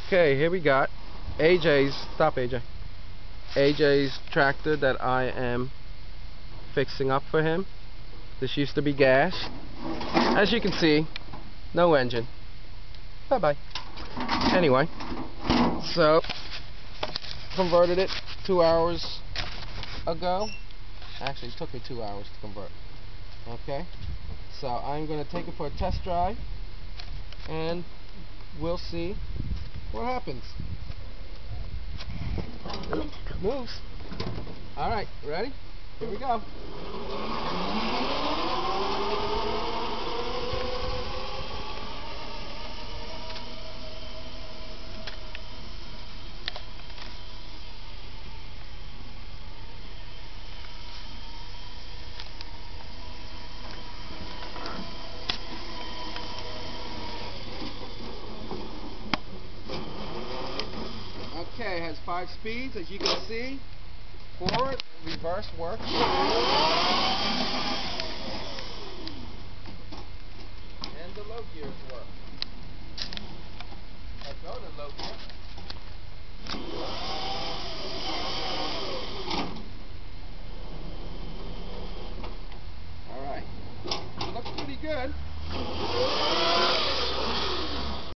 Okay, here we got AJ's, stop AJ, AJ's tractor that I am fixing up for him. This used to be gas. As you can see, no engine. Bye bye. Anyway, so converted it 2 hours ago. Actually, it took me 2 hours to convert. Okay, so I'm going to take it for a test drive and we'll see what happens. Moves. Alright, ready? Here we go. Okay, it has 5 speeds, as you can see. Forward, reverse works. And the low gears work.